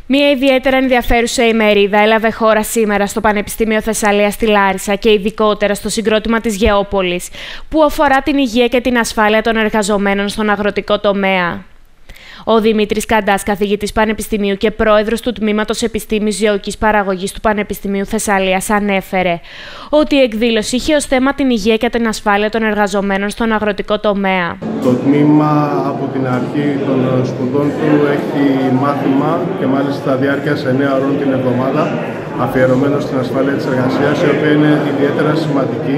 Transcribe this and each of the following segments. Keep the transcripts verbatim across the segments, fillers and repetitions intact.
Μια ιδιαίτερα ενδιαφέρουσα ημερίδα έλαβε χώρα σήμερα στο Πανεπιστήμιο Θεσσαλίας στη Λάρισα και ειδικότερα στο συγκρότημα της Γεώπολης, που αφορά την υγεία και την ασφάλεια των εργαζομένων στον αγροτικό τομέα. Ο Δημήτρης Καντάς, καθηγητής Πανεπιστημίου και πρόεδρος του Τμήματος Επιστήμης Ζωικής Παραγωγής του Πανεπιστημίου Θεσσαλίας, ανέφερε ότι η εκδήλωση είχε ως θέμα την υγεία και την ασφάλεια των εργαζομένων στον αγροτικό τομέα. Το τμήμα από την αρχή των σπουδών του έχει μάθημα και μάλιστα διάρκειας εννέα ώρων την εβδομάδα αφιερωμένο στην ασφάλεια της εργασίας, η οποία είναι ιδιαίτερα σημαντική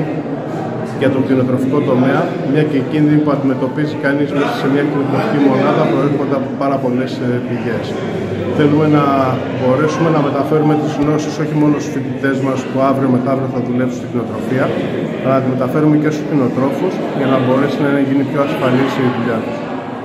για τον κτηνοτροφικό τομέα, μια και οι κίνδυνοι που αντιμετωπίζει κανείς μέσα σε μια κτηνοτροφική μονάδα προέρχονται από πάρα πολλές πηγές. Θέλουμε να μπορέσουμε να μεταφέρουμε τις γνώσεις όχι μόνο στους φοιτητές μας που αύριο μεθαύριο θα δουλέψουν στην κτηνοτροφία, αλλά να τις μεταφέρουμε και στους κτηνοτρόφους για να μπορέσει να γίνει πιο ασφαλής η δουλειά τους.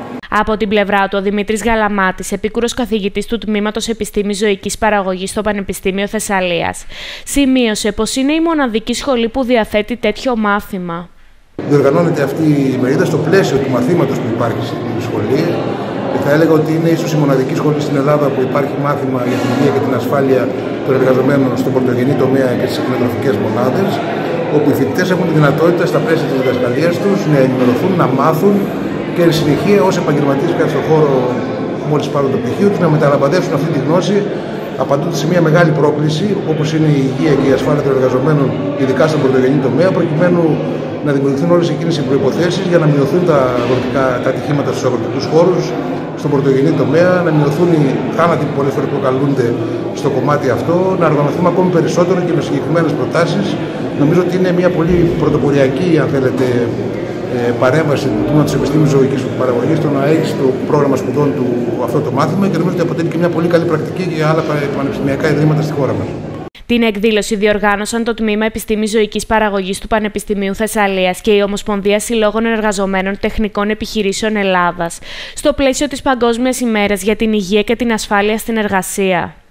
Από την πλευρά του, ο Δημήτρης Γαλαμάτης, επίκουρος καθηγητής του Τμήματος Επιστήμης Ζωικής Παραγωγής στο Πανεπιστήμιο Θεσσαλίας, σημείωσε πως είναι η μοναδική σχολή που διαθέτει τέτοιο μάθημα. Διοργανώνεται αυτή η ημερίδα στο πλαίσιο του μαθήματος που υπάρχει στην σχολή και θα έλεγα ότι είναι ίσως η μοναδική σχολή στην Ελλάδα που υπάρχει μάθημα για την υγεία και την ασφάλεια των εργαζομένων στον πρωτογενή τομέα και στις κτηνοτροφικές μονάδες, όπου οι φοιτητές έχουν τη δυνατότητα στα πλαίσια της διδασκαλίας τους να ενημερωθούν, να μάθουν και εν συνεχεία ως επαγγελματίες κάτι στον χώρο, μόλις πάρουν το πτυχίο τους, να μεταλαμπαδεύσουν αυτή τη γνώση απαντώντας σε μια μεγάλη πρόκληση όπως είναι η υγεία και η ασφάλεια των εργαζομένων, ειδικά στον πρωτογενή τομέα, προκειμένου να δημιουργηθούν όλες εκείνες οι προϋποθέσεις για να μειωθούν τα, αγροτικά, τα ατυχήματα στους αγροτικούς χώρους, στον πρωτογενή τομέα, να μειωθούν οι θάνατοι που πολλές φορές προκαλούνται στο κομμάτι αυτό, να οργανωθούμε ακόμη περισσότερο και με συγκεκριμένες προτάσεις. Νομίζω ότι είναι μια πολύ πρωτοποριακή, αν θέλετε, παρέμβαση του Τμήματος Επιστήμης Ζωικής Παραγωγής στο να έχει το πρόγραμμα σπουδών του αυτό το μάθημα και νομίζω ότι αποτελεί και μια πολύ καλή πρακτική για άλλα πανεπιστημιακά ιδρύματα στη χώρα μας. Την εκδήλωση διοργάνωσαν το Τμήμα Επιστήμης Ζωικής Παραγωγής του Πανεπιστημίου Θεσσαλίας και η Ομοσπονδία Συλλόγων Εργαζομένων Τεχνικών Επιχειρήσεων Ελλάδας, στο πλαίσιο της Παγκόσμιας ημέρας για την υγεία και την ασφάλεια στην εργασία.